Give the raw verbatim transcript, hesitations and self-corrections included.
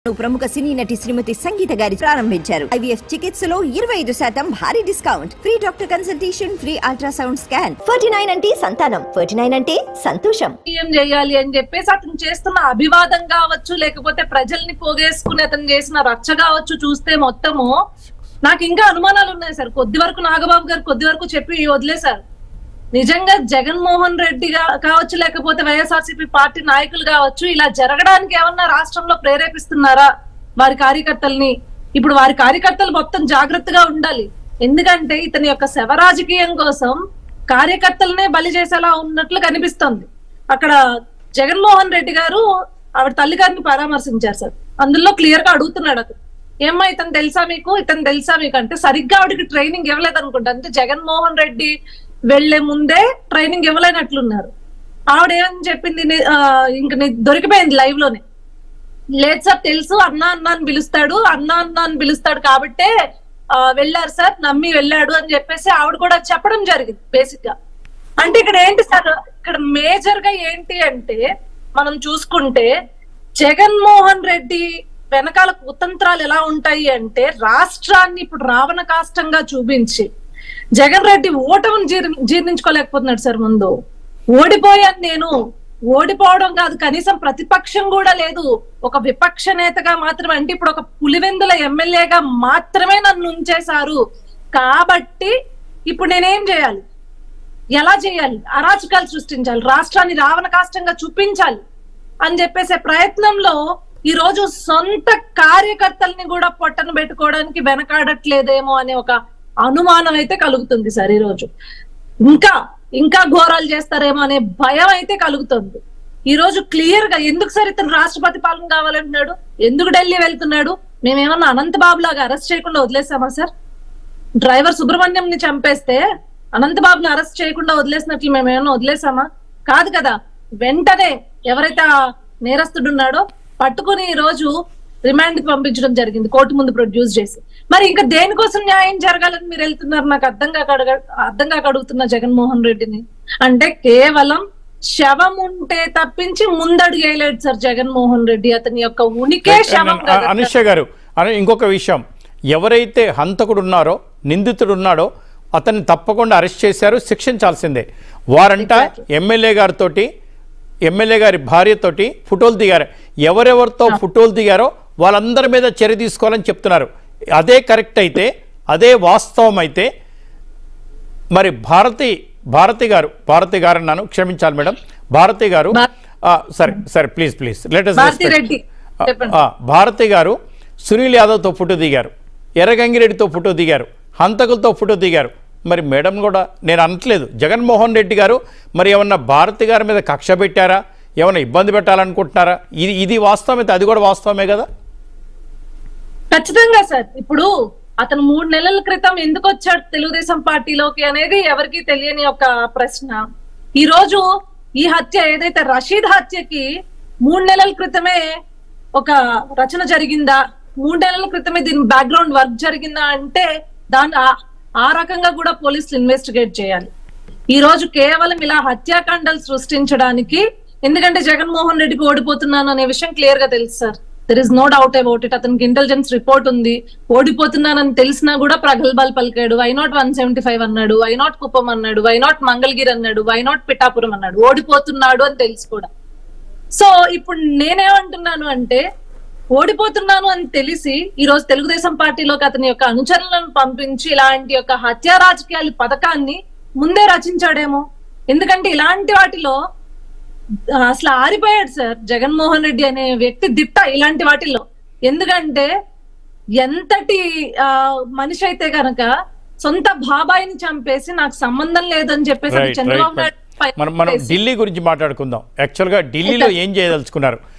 ప్రముఖ సినీ నటి శ్రీమతి సంగీత గారి ప్రారంభించారు. ఐవీఎఫ్ చికిత్సలో ఇరవై ఐదు శాతం భారీ discount, free doctor consultation, free ultrasound scan. Forty nine అంటే సంతానం, ఫార్టీ నైన్ అంటే సంతోషం. ఏం చేయాలి అని చెప్పేసి అతను చేస్తున్న అభివాదం కావచ్చు, లేకపోతే ప్రజల్ని పోగేసుకుని అతను చేసిన రచ్చ కావచ్చు చూస్తే మొత్తము నాకు ఇంకా అనుమానాలు ఉన్నాయి సార్. కొద్ది వరకు నాగబాబు గారు కొద్ది వరకు చెప్పి వదిలేశారు. నిజంగా జగన్మోహన్ రెడ్డి కావచ్చు, లేకపోతే వైఎస్ఆర్సీపీ పార్టీ నాయకులు కావచ్చు, ఇలా జరగడానికి ఏమన్నా రాష్ట్రంలో ప్రేరేపిస్తున్నారా వారి కార్యకర్తల్ని? ఇప్పుడు వారి కార్యకర్తలు మొత్తం జాగ్రత్తగా ఉండాలి. ఎందుకంటే ఇతని యొక్క శవ రాజకీయం కోసం కార్యకర్తలనే బలి చేసేలా ఉన్నట్లు కనిపిస్తోంది. అక్కడ జగన్మోహన్ రెడ్డి గారు ఆవిడ తల్లి గారిని పరామర్శించారు సార్. అందులో క్లియర్ గా అడుగుతున్నాడు అతను, ఏమ్మా ఇతను తెలుసా మీకు, ఇతను తెలుసా మీకు అంటే సరిగ్గా ఆవిడకి ట్రైనింగ్ ఇవ్వలేదు అనుకుంటా. అంటే జగన్మోహన్ రెడ్డి వెళ్లే ముందే ట్రైనింగ్ ఇవ్వలేనట్లున్నారు. ఆవిడ ఏమని చెప్పింది, ఇంక దొరికిపోయింది లైవ్ లోనే. లేదు సార్ తెలుసు, అన్నా అన్నా అని పిలుస్తాడు, అన్నా అన్నా అని పిలుస్తాడు కాబట్టే వెళ్ళారు సార్, నమ్మి వెళ్ళాడు అని చెప్పేసి ఆవిడ కూడా చెప్పడం జరిగింది బేసిక్ గా. అంటే ఇక్కడ ఏంటి సార్, ఇక్కడ మేజర్ గా ఏంటి అంటే మనం చూసుకుంటే జగన్మోహన్ రెడ్డి వెనకాల కుతంత్రాలు ఎలా ఉంటాయి అంటే రాష్ట్రాన్ని ఇప్పుడు రావణ కాష్టంగా చూపించి జగన్ రెడ్డి ఓటమిని జీర్ జీర్ణించుకోలేకపోతున్నాడు సార్. ముందు ఓడిపోయాను నేను, ఓడిపోవడం కాదు కనీసం ప్రతిపక్షం కూడా లేదు, ఒక విపక్ష నేతగా మాత్రమే, అంటే ఇప్పుడు ఒక పులివెందుల ఎమ్మెల్యేగా మాత్రమే నన్ను ఉంచేశారు. కాబట్టి ఇప్పుడు నేనేం చేయాలి, ఎలా చేయాలి, అరాచకాలు సృష్టించాలి, రాష్ట్రాన్ని రావణ కాష్టంగా చూపించాలి అని చెప్పేసే ప్రయత్నంలో ఈ రోజు సొంత కార్యకర్తల్ని కూడా పొట్టను పెట్టుకోవడానికి వెనకాడట్లేదేమో అనే ఒక అనుమానం అయితే కలుగుతుంది సార్. ఈ రోజు ఇంకా ఇంకా ఘోరాలు చేస్తారేమో అనే భయం అయితే కలుగుతుంది. ఈ రోజు క్లియర్ గా ఎందుకు సార్ ఇతను రాష్ట్రపతి పాలన కావాలంటున్నాడు, ఎందుకు ఢిల్లీ వెళ్తున్నాడు? మేమేమన్నా అనంతబాబు లాగా అరెస్ట్ చేయకుండా వదిలేసామా సార్? డ్రైవర్ సుబ్రహ్మణ్యం ని చంపేస్తే అనంతబాబుని అరెస్ట్ చేయకుండా వదిలేసినట్లు మేమేమన్నా వదిలేసామా? కాదు కదా. వెంటనే ఎవరైతే ఆ నేరస్తుడు ఉన్నాడో పట్టుకుని ఈ రోజు రిమాండ్ కి పంపించడం జరిగింది, కోర్టు ముందు ప్రొడ్యూస్ చేసి. మరి ఇంకా దేనికోసం న్యాయం జరగాలని మీరు వెళ్తున్నారు? నాకు అర్థం కాక అర్థం కాక అడుగుతున్నా జగన్మోహన్ రెడ్డిని. అంటే కేవలం శవం ఉంటే తప్పించి ముందడుగు వేయలేడు సార్ జగన్మోహన్ రెడ్డి. అతని యొక్క ఉనికే శవం. అనుష గారు, ఇంకొక విషయం, ఎవరైతే హంతకుడు ఉన్నారో, నిందితుడు ఉన్నాడో అతన్ని తప్పకుండా అరెస్ట్ చేశారు, శిక్షించాల్సిందే. వారంట ఎమ్మెల్యే గారితో, ఎమ్మెల్యే గారి భార్యతోటి ఫోటోలు దిగారు. ఎవరెవరితో ఫోటోలు దిగారో వాళ్ళందరి మీద చర్య తీసుకోవాలని చెప్తున్నారు. అదే కరెక్ట్ అయితే, అదే వాస్తవం అయితే మరి భారతి భారతి గారు భారతి గారు అన్నాను, క్షమించాలి మేడం, భారతి గారు సరే సరే please please let us Bharathi గారు సునీల్ యాదవ్తో ఫోటో దిగారు, ఎర్రగంగిరెడ్డితో ఫోటో దిగారు, హంతకులతో ఫోటో దిగారు. మరి మేడం కూడా నేను అనట్లేదు, జగన్మోహన్ రెడ్డి గారు మరి ఏమన్నా భారతి గారి మీద కక్ష పెట్టారా, ఏమన్నా ఇబ్బంది పెట్టాలనుకుంటున్నారా? ఇది ఇది వాస్తవం అయితే అది కూడా వాస్తవమే కదా. ఖచ్చితంగా సార్. ఇప్పుడు అతను మూడు నెలల క్రితం ఎందుకు వచ్చాడు తెలుగుదేశం పార్టీలోకి అనేది ఎవరికి తెలియని ఒక ప్రశ్న. ఈ రోజు ఈ హత్య ఏదైతే రషీద్ హత్యకి మూడు నెలల క్రితమే ఒక రచన జరిగిందా, మూడు నెలల క్రితమే దీని బ్యాక్గ్రౌండ్ వర్క్ జరిగిందా అంటే దాని ఆ రకంగా కూడా పోలీసులు ఇన్వెస్టిగేట్ చేయాలి. ఈ రోజు కేవలం ఇలా హత్యాకాండాలు సృష్టించడానికి, ఎందుకంటే జగన్మోహన్ రెడ్డికి ఓడిపోతున్నాను అనే విషయం క్లియర్ గా తెలుసు sir. There is no doubt about it. అతనికి ఇంటెలిజెన్స్ రిపోర్ట్ ఉంది. ఓడిపోతున్నానని తెలిసినా కూడా ప్రగల్భాలు పలికాడు. Why not one seventy five అన్నాడు, వై నాట్ కుప్పం అన్నాడు, వై నాట్ మంగళగిరి అన్నాడు, వై నాట్ పిఠాపురం అన్నాడు. ఓడిపోతున్నాడు అని తెలుసు కూడా. సో ఇప్పుడు నేనేమంటున్నాను అంటే, ఓడిపోతున్నాను అని తెలిసి ఈ రోజు తెలుగుదేశం పార్టీలోకి అతని యొక్క అనుచరులను పంపించి ఇలాంటి యొక్క హత్యా రాజకీయాల పథకాన్ని ముందే రచించాడేమో. ఎందుకంటే ఇలాంటి వాటిలో అసలు ఆరిపోయాడు సార్ జగన్మోహన్ రెడ్డి అనే వ్యక్తి దిట్ట ఇలాంటి వాటిల్లో. ఎందుకంటే ఎంతటి ఆ మనిషి అయితే కనుక సొంత బాబాయిని చంపేసి నాకు సంబంధం లేదని చెప్పేసి చంద్రబాబు నాయుడు. మనం ఢిల్లీ గురించి మాట్లాడుకుందాం. యాక్చువల్ గా ఢిల్లీలో ఏం చేయదలుచుకున్నారు?